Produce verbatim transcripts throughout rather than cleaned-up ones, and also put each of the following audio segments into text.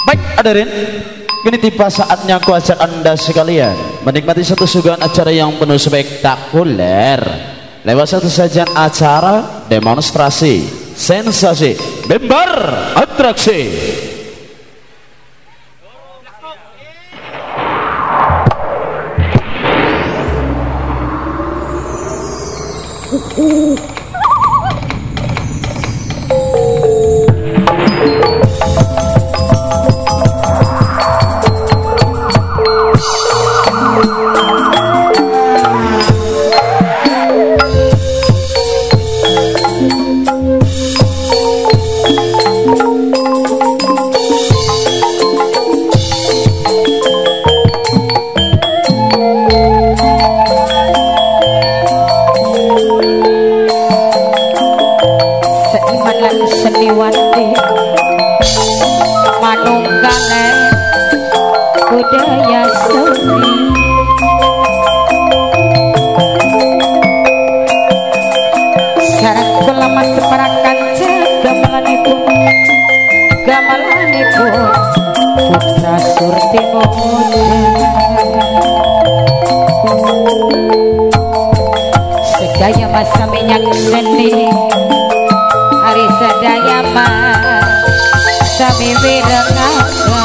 Baik hadirin, kini tiba saatnya aku ajak anda sekalian menikmati satu suguhan acara yang penuh spektakuler lewat satu sajian acara demonstrasi sensasi member atraksi. Seniwati manunggalé budaya seni sareng kula mas separakan gamelanipun gamelanipun putra surti moda sedaya masa minyak seni hari sedaya mah sami wirengaga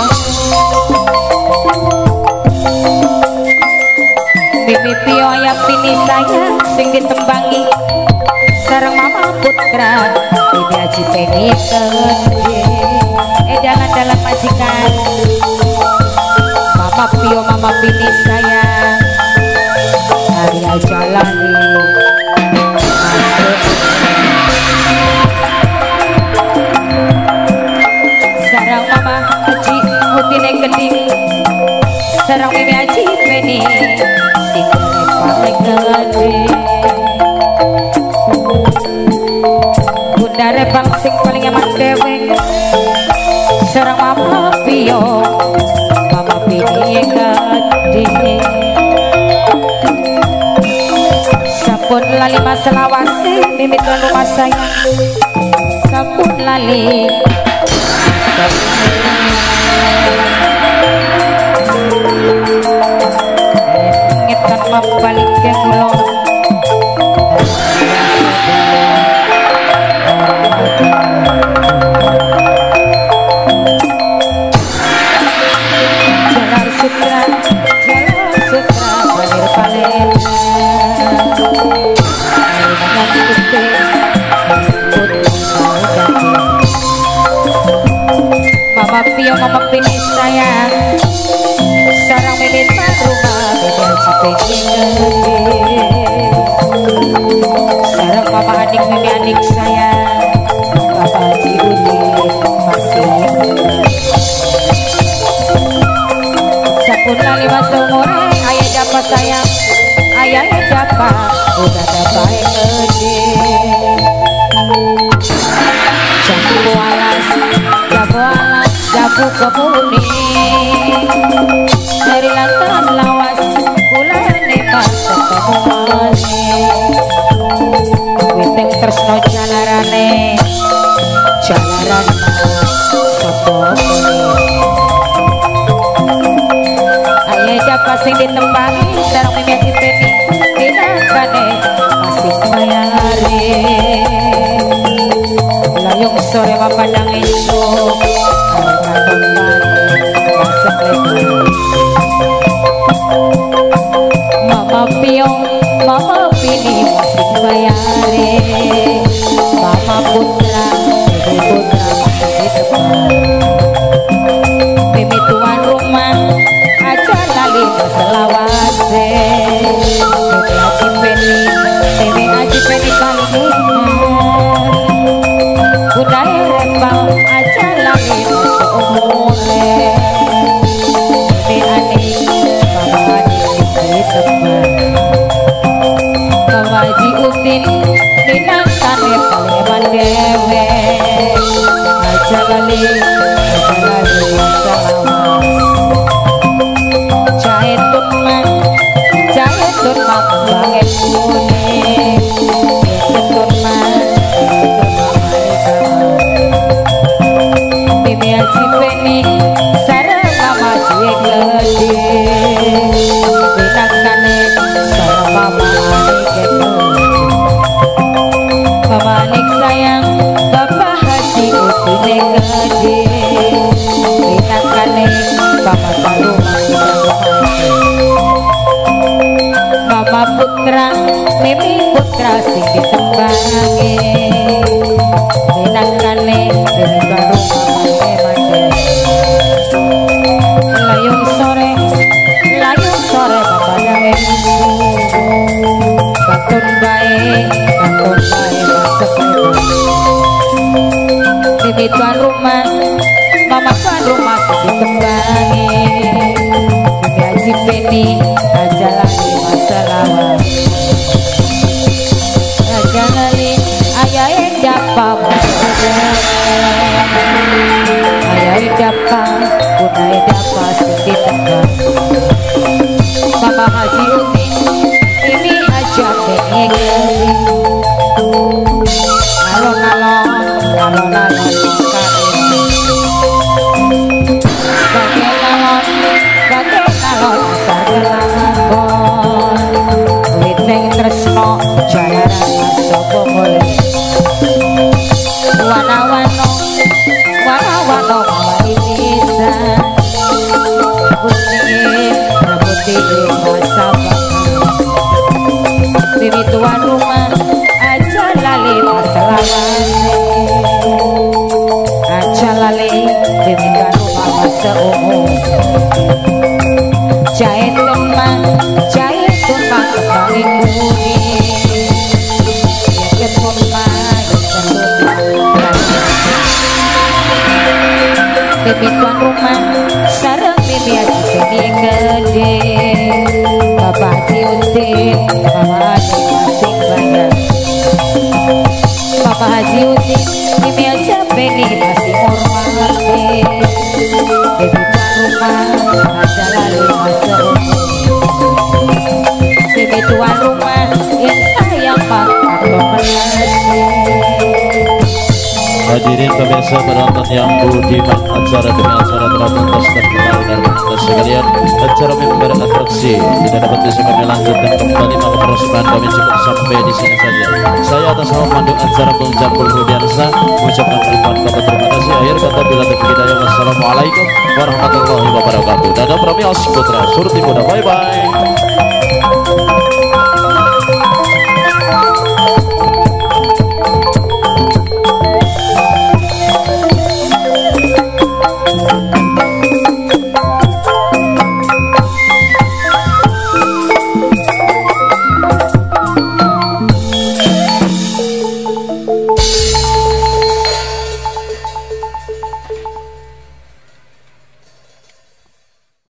Bibi Pioya Pini sayang sing ditembangi sareng mama putra Bibi Haji Peni Tede edangan dalam majikan Mama Pio Mama Pini sayang Arya Jalani Putine Gending sareng Mimi Haji Peni sikile paling gede Bunda Repang sing paling emak dewe sareng Mama Pio Mama Pini gede sampun lali maselawase Mimi tuan rumah sayang sampun lali ngetan mambalik ke kulon jalan sutra jalan sutra palir palir Mama Pio Mama Pini sayang sarang meminta rumah Bibi Haji Peni sarang Mama Anik Mimi Anik sayang Bapak Haji Udi masih sampun lali masa umure ayah dapat sayang ayah dapat udah dapat gede jago alas jago alas jago kebuni dari lantaran lawas kulane pas ketemuane witeng tresno jalarane jalaran sapone aye dapat sing ditembangi sareng Mimi Haji Peni dinakane masih mayare layung sore mapandang esuk Mama Pio Mama Pini masih bayare Mama Putra Ibu Putra masih depan Mimi tuan rumah aja lali selawase Bibi Haji Peni Bibi Haji Peni kali budaya Rembang aja lali seumure Bibi Anik Mama Anik di depan Bapak Haji Udin dinangkan gede pinangkane Bapak Baru Mama Putra Mimi Putra sing ditembangi pinangkane Mimi Baru layung sore layung sore Bapak Daensu Katun bae katun bae masuk Bibi tuan rumah Mama tuan rumah ditembangi Bibi Haji Peni aja lagi masalah aja lagi ayah dapa ayah dapa punai dapa sing ditembang Mama Haji Umi ini aja Peni alon-alon alon-alon wana-wano wana-wano bisa putih putih masa Bibi tuan rumah aja lali masalah aja lali Bibi tuan rumah masa umum jahit lemah jahit lemah kembali mudi jahit lemah Bibi tuan rumah sarang Bibi Haji Peni gede Bapak Haji Udin Mama Haji masing banyak Bapak Haji Udin Bibi Haji Peni masih hormati Bibi tuan rumah ada lalu masa Bibi tuan rumah yang sayang Pak hadirin pemirsa penonton yang budiman, acara demi acara telah tuntas dan kembali dan kita sekalian acara member atraksi tidak dapat bisa kami lanjutkan kembali maka perusahaan kami cukup sampai di sini saja. Saya atas nama pandu acara Bung Jambul Rudiansa mengucapkan ribuan kata terima kasih. Akhir kata bila terhidayah, wassalamualaikum warahmatullahi wabarakatuh. Dadah Pramios Putra Surti Muda, bye bye.